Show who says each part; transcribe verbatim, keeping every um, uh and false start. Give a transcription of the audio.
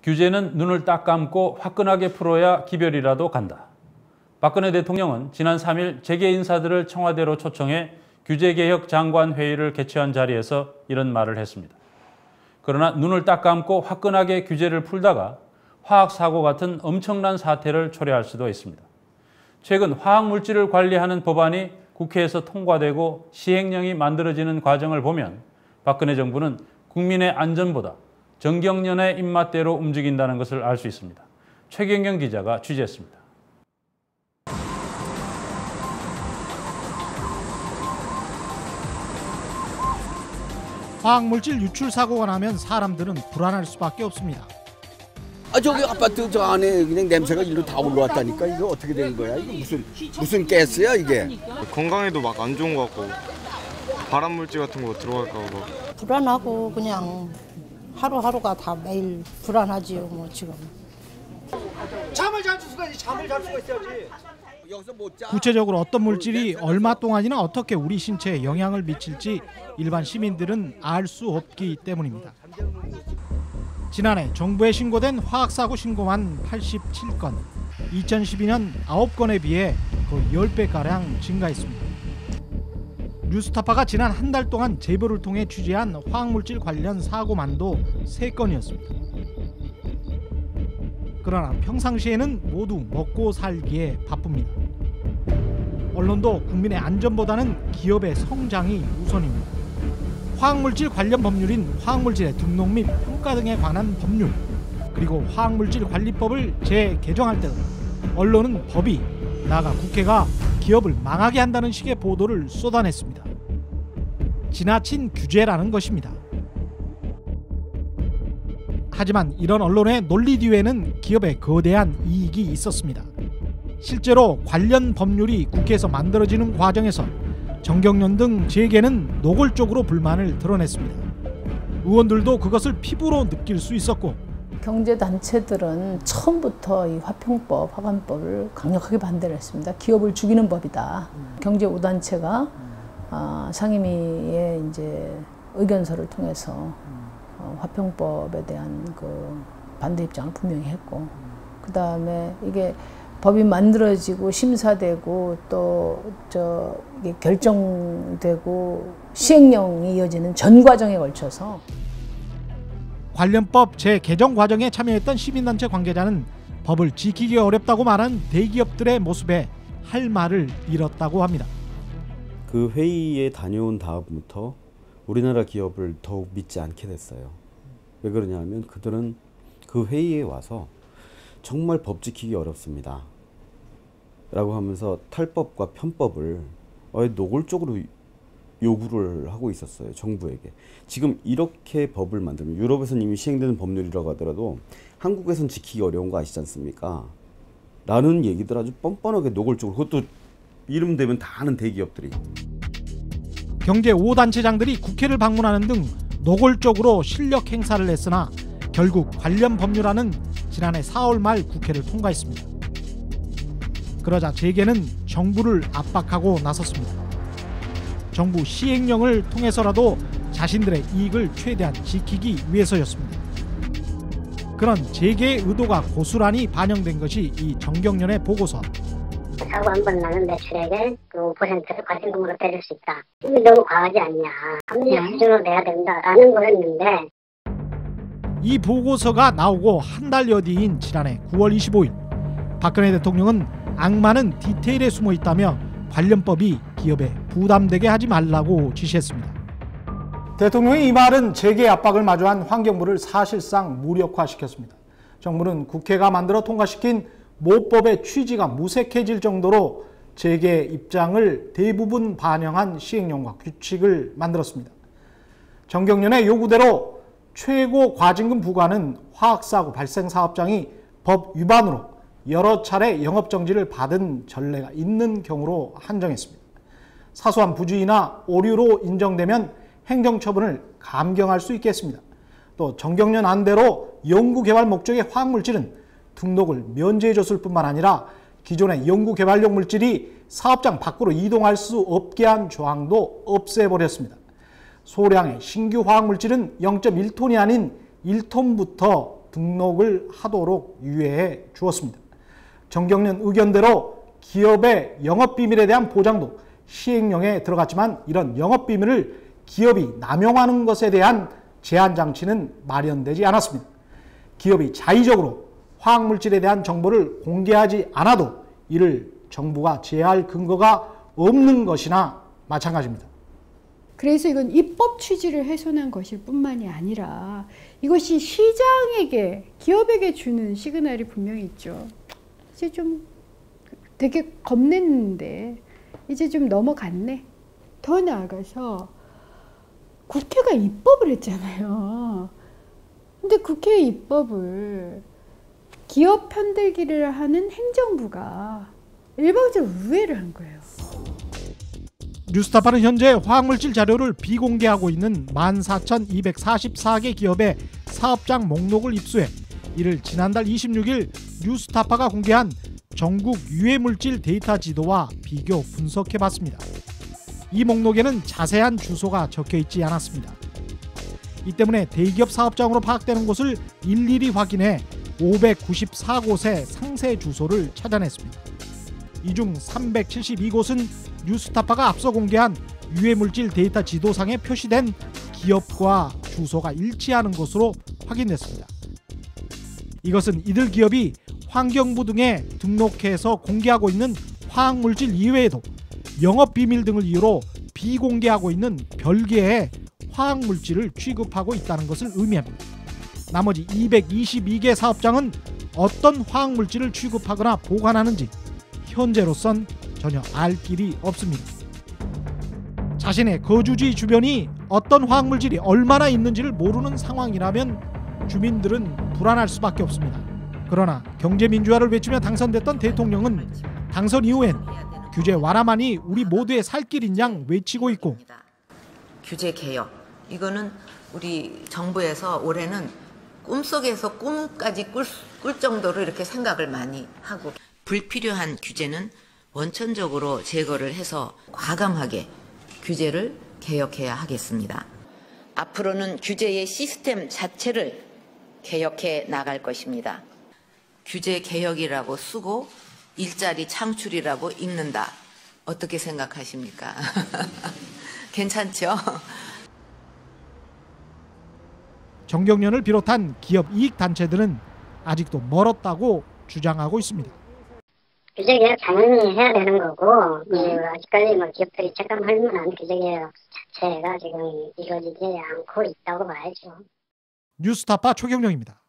Speaker 1: 규제는 눈을 딱 감고 화끈하게 풀어야 기별이라도 간다. 박근혜 대통령은 지난 삼 일 재계 인사들을 청와대로 초청해 규제개혁 장관회의를 개최한 자리에서 이런 말을 했습니다. 그러나 눈을 딱 감고 화끈하게 규제를 풀다가 화학사고 같은 엄청난 사태를 초래할 수도 있습니다. 최근 화학물질을 관리하는 법안이 국회에서 통과되고 시행령이 만들어지는 과정을 보면 박근혜 정부는 국민의 안전보다 정경련의 입맛대로 움직인다는 것을 알 수 있습니다. 최경영 기자가 취재했습니다.
Speaker 2: 화학물질 유출 사고가 나면 사람들은 불안할 수밖에 없습니다.
Speaker 3: 아 저기 아파트 저 안에 그냥 냄새가 일로 다 올라왔다니까. 이거 어떻게 된 거야? 이거 무슨 무슨 가스야 이게?
Speaker 4: 건강에도 막 안 좋은 것 같고 발암물질 같은 거 들어갈까 봐.
Speaker 5: 불안하고 그냥 하루하루가 다 매일 불안하지요. 뭐 지금.
Speaker 6: 잠을 잘 수가 잠을 잘 수가 있어야지.
Speaker 2: 구체적으로 어떤 물질이 얼마 동안이나 어떻게 우리 신체에 영향을 미칠지 일반 시민들은 알 수 없기 때문입니다. 지난해 정부에 신고된 화학사고 신고만 팔십칠 건, 이천십이 년 아홉 건에 비해 거의 십 배가량 증가했습니다. 뉴스타파가 지난 한 달 동안 제보를 통해 취재한 화학물질 관련 사고만도 세 건이었습니다. 그러나 평상시에는 모두 먹고 살기에 바쁩니다. 언론도 국민의 안전보다는 기업의 성장이 우선입니다. 화학물질 관련 법률인 화학물질의 등록 및 평가 등에 관한 법률, 그리고 화학물질관리법을 재개정할 때도 언론은 법이, 나아가 국회가 기업을 망하게 한다는 식의 보도를 쏟아냈습니다. 지나친 규제라는 것입니다. 하지만 이런 언론의 논리 뒤에는 기업의 거대한 이익이 있었습니다. 실제로 관련 법률이 국회에서 만들어지는 과정에서 정경련 등 재계는 노골적으로 불만을 드러냈습니다. 의원들도 그것을 피부로 느낄 수 있었고,
Speaker 5: 경제단체들은 처음부터 이 화평법, 화관법을 강력하게 반대를 했습니다. 기업을 죽이는 법이다. 경제 오 단체가 아, 상임위의 이제 의견서를 통해서 어, 화평법에 대한 그 반대 입장을 분명히 했고, 그 다음에 이게 법이 만들어지고 심사되고 또 저 이게 결정되고 시행령이 이어지는 전 과정에 걸쳐서
Speaker 2: 관련법 재개정 과정에 참여했던 시민단체 관계자는 법을 지키기 어렵다고 말한 대기업들의 모습에 할 말을 잃었다고 합니다.
Speaker 7: 그 회의에 다녀온 다음부터 우리나라 기업을 더욱 믿지 않게 됐어요. 왜 그러냐면 그들은 그 회의에 와서 정말 법 지키기 어렵습니다 라고 하면서 탈법과 편법을 노골적으로 요구를 하고 있었어요, 정부에게. 지금 이렇게 법을 만들면, 유럽에서는 이미 시행되는 법률이라고 하더라도 한국에선 지키기 어려운 거 아시지 않습니까? 라는 얘기들 아주 뻔뻔하게 노골적으로, 그것도 이름 대면 다 아는 대기업들이.
Speaker 2: 경제 오 단체장들이 국회를 방문하는 등 노골적으로 실력 행사를 했으나 결국 관련 법률안은 지난해 사월 말 국회를 통과했습니다. 그러자 재계는 정부를 압박하고 나섰습니다. 정부 시행령을 통해서라도 자신들의 이익을 최대한 지키기 위해서였습니다. 그런 재계의 의도가 고스란히 반영된 것이 이 정경련의 보고서.
Speaker 8: 사고 한 번 나는 매출액의 그 오 퍼센트를 과징금으로 때릴 수 있다. 이게 너무 과하지 않냐. 합리적 수준으로 내야 된다라는 거였는데,
Speaker 2: 이 보고서가 나오고 한 달여 뒤인 지난해 구월 이십오일 박근혜 대통령은 악마는 디테일에 숨어 있다며 관련법이 기업에 부담되게 하지 말라고 지시했습니다. 대통령의 이 말은 재계 압박을 마주한 환경부를 사실상 무력화시켰습니다. 정부는 국회가 만들어 통과시킨 모법의 취지가 무색해질 정도로 재계의 입장을 대부분 반영한 시행령과 규칙을 만들었습니다. 정경련의 요구대로 최고 과징금 부과는 화학사고 발생 사업장이 법 위반으로 여러 차례 영업정지를 받은 전례가 있는 경우로 한정했습니다. 사소한 부주의나 오류로 인정되면 행정처분을 감경할 수 있겠습니다. 또 정경련 안대로 연구개발 목적의 화학물질은 등록을 면제해줬을 뿐만 아니라 기존의 연구개발용 물질이 사업장 밖으로 이동할 수 없게 한 조항도 없애버렸습니다. 소량의 신규 화학물질은 영 점 일 톤이 아닌 일 톤부터 등록을 하도록 유예해 주었습니다. 정경련 의견대로 기업의 영업비밀에 대한 보장도 시행령에 들어갔지만 이런 영업비밀을 기업이 남용하는 것에 대한 제한 장치는 마련되지 않았습니다. 기업이 자의적으로 화학물질에 대한 정보를 공개하지 않아도 이를 정부가 제어할 근거가 없는 것이나 마찬가지입니다.
Speaker 9: 그래서 이건 입법 취지를 훼손한 것일 뿐만이 아니라 이것이 시장에게, 기업에게 주는 시그널이 분명히 있죠. 이제 좀 되게 겁냈는데 이제 좀 넘어갔네. 더 나아가서 국회가 입법을 했잖아요. 근데 국회 입법을 기업 편들기를 하는 행정부가 일방적으로 우회를 한 거예요.
Speaker 2: 뉴스타파는 현재 화학물질 자료를 비공개하고 있는 만 사천이백사십사 개 기업의 사업장 목록을 입수해 이를 지난달 이십육일 뉴스타파가 공개한 전국 유해물질 데이터 지도와 비교 분석해봤습니다. 이 목록에는 자세한 주소가 적혀있지 않았습니다. 이 때문에 대기업 사업장으로 파악되는 곳을 일일이 확인해 오백구십사 곳의 상세 주소를 찾아냈습니다. 이 중 삼백칠십이 곳은 뉴스타파가 앞서 공개한 유해물질 데이터 지도상에 표시된 기업과 주소가 일치하는 것으로 확인됐습니다. 이것은 이들 기업이 환경부 등에 등록해서 공개하고 있는 화학물질 이외에도 영업비밀 등을 이유로 비공개하고 있는 별개의 화학물질을 취급하고 있다는 것을 의미합니다. 나머지 이백이십이 개 사업장은 어떤 화학물질을 취급하거나 보관하는지 현재로선 전혀 알 길이 없습니다. 자신의 거주지 주변이 어떤 화학물질이 얼마나 있는지를 모르는 상황이라면 주민들은 불안할 수밖에 없습니다. 그러나 경제민주화를 외치며 당선됐던 대통령은 당선 이후엔 규제 완화만이 우리 모두의 살 길인 양 외치고 있고,
Speaker 10: 규제 개혁, 이거는 우리 정부에서 올해는 꿈속에서 꿈까지 꿀, 꿀 정도로 이렇게 생각을 많이 하고, 불필요한 규제는 원천적으로 제거를 해서 과감하게 규제를 개혁해야 하겠습니다. 앞으로는 규제의 시스템 자체를 개혁해 나갈 것입니다. 규제 개혁이라고 쓰고 일자리 창출이라고 읽는다. 어떻게 생각하십니까? 괜찮죠?
Speaker 2: 정경련을 비롯한 기업 이익단체들은 아직도 멀었다고 주장하고 있습니다.
Speaker 8: 규제 개혁 당연히 해야 되는 거고, 그 아직까지 뭐 기업들이 체감할 만한 규제 개혁 자체가 지금 이루어지지 않고 있다고 봐야죠.
Speaker 2: 뉴스타파 최경영입니다.